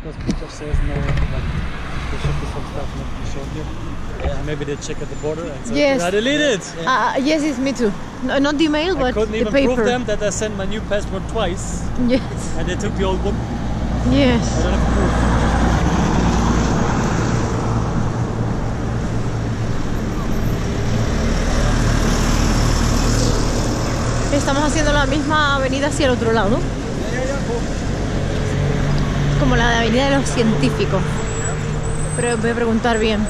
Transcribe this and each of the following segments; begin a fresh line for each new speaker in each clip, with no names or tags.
because British says no, like, they should be some stuff not be shown here. Yeah. Maybe they check at the border and say,
Yes.
I deleted.
Yes, it's me too. No, not the email,
I
but
couldn't
the
even
paper.
prove them that I sent my new passport twice,
Yes.
and they took the old one.
Yes.
I don't have proof.
Estamos haciendo la misma avenida hacia el otro lado. Como la de Avenida de los Científicos. Pero voy a preguntar bien.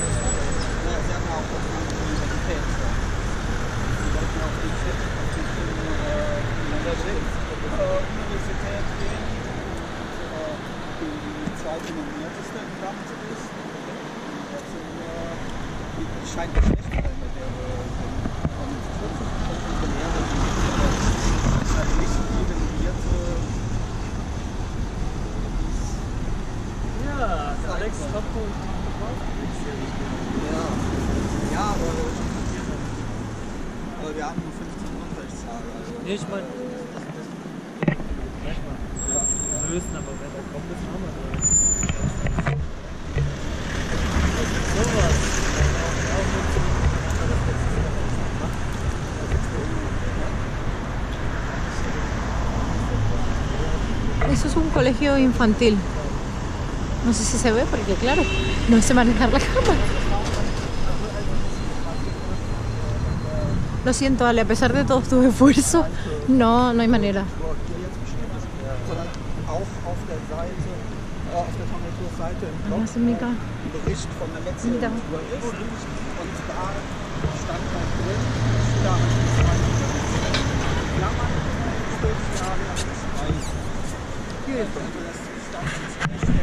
Aber wir haben nur 15 Unterrichtstage.
Nee, ich meine, wir wissen aber, wenn der kommt, ist haben wir sowas.
Eso es un colegio infantil. No sé si se ve porque claro, no sé manejar la cámara. Lo siento, Ale, a pesar de todo tu esfuerzo, no hay manera.
Auch auf der Seite, auf der Konjunkturseite im Blog ein Bericht von der letzten Tour ist. Und da stand noch drin, Schüler an Klammern, 12 Jahre, 2. Also das stand